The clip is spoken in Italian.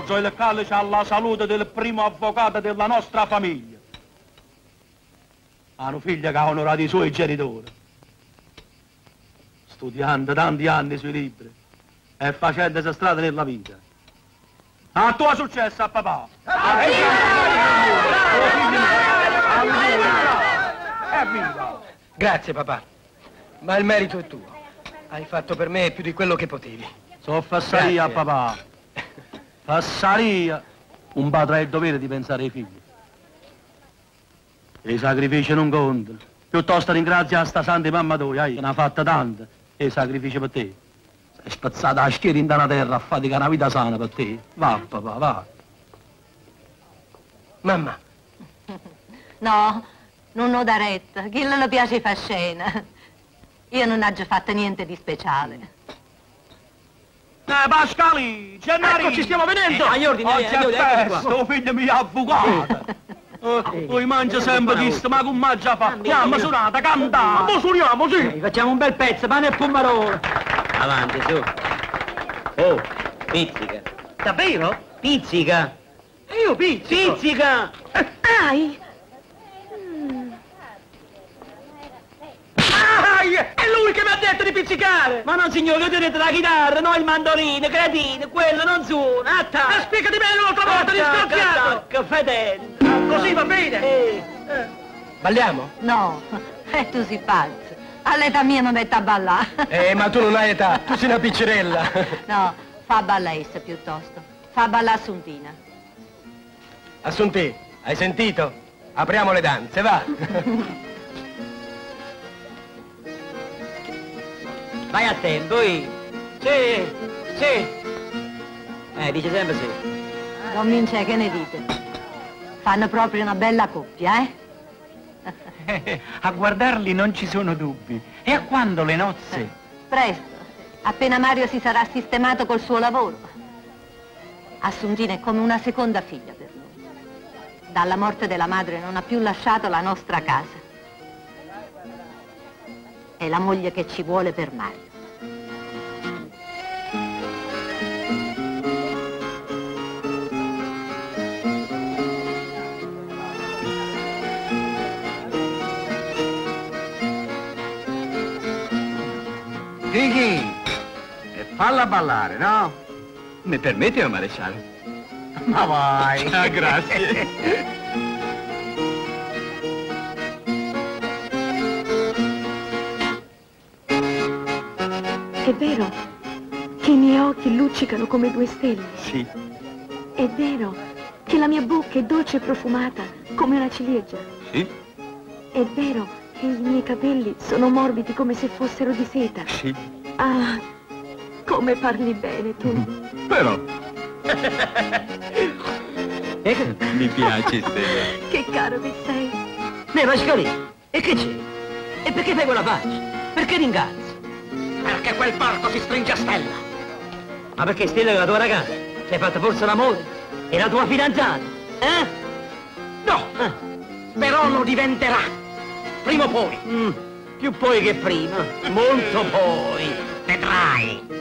Porgo il calice alla salute del primo avvocato della nostra famiglia. Ha una figlia che ha onorato i suoi genitori, studiando tanti anni sui libri e facendosi strada nella vita. A tuo successo, a papà! Grazie, papà. Ma il merito è tuo. Hai fatto per me più di quello che potevi. So fassaria, papà. Fassaria. Un padre ha il dovere di pensare ai figli. I sacrifici non contano. Piuttosto ringrazia sta santa mamma tua, che ne ha fatta tante. E i sacrifici per te. Sei spazzata a schiera in una terra a fatica una vita sana per te. Va, papà, va. Mamma. No, non ho da retta. Chi le piace fa scena. Io non ho già fatto niente di speciale. Pascali, Gennari! Ecco, ci stiamo vedendo! Agli ordini, tuo figlio mi ha avvocato! Poi mangia sempre questo, ma come mangia fa? Chiama suonata, canta! Ma suoniamo, sì! Facciamo un bel pezzo, pane e pomarolo! Avanti, su! Oh, pizzica! Davvero? Pizzica! Io pizzico! Pizzica! Dai! È lui che mi ha detto di pizzicare! Ma no, signore, io ti ho detto la chitarra, no il mandolino, cretino, quello non suona, attacca! Ma spiegati meglio un'altra volta, disgraziato! Attacca, fedele! Così va bene! Balliamo? No, e tu si pazzo. All'età mia non mette a ballare. Ma tu non hai età, tu sei una piccerella. No, fa ballare essa piuttosto. Fa ballare Assuntina. Assunti, hai sentito? Apriamo le danze, va! Vai a tempo, Sì, sì! Dice sempre sì. Don Vince, che ne dite? Fanno proprio una bella coppia, eh? A guardarli non ci sono dubbi. E a quando le nozze? Presto, appena Mario si sarà sistemato col suo lavoro. Assuntina è come una seconda figlia per noi. Dalla morte della madre non ha più lasciato la nostra casa. È la moglie che ci vuole per Mario. Kiki, e falla ballare, no? Mi permette, o maresciallo? Ma vai! Ah, grazie! È vero che i miei occhi luccicano come due stelle? Sì. È vero che la mia bocca è dolce e profumata come una ciliegia? Sì. È vero che i miei capelli sono morbidi come se fossero di seta? Sì. Ah, come parli bene tu. Però... Mi piace, Stella. Che caro che sei. Pascali, e che c'è? E perché fai quella faccia? Perché ringrazzi? Perché quel porco si stringe a Stella. Ma perché Stella è la tua ragazza? Ti hai fatto forse l'amore? È la tua fidanzata? Eh? No, però lo diventerà. Prima o poi. Più poi che prima. Molto poi. Vedrai.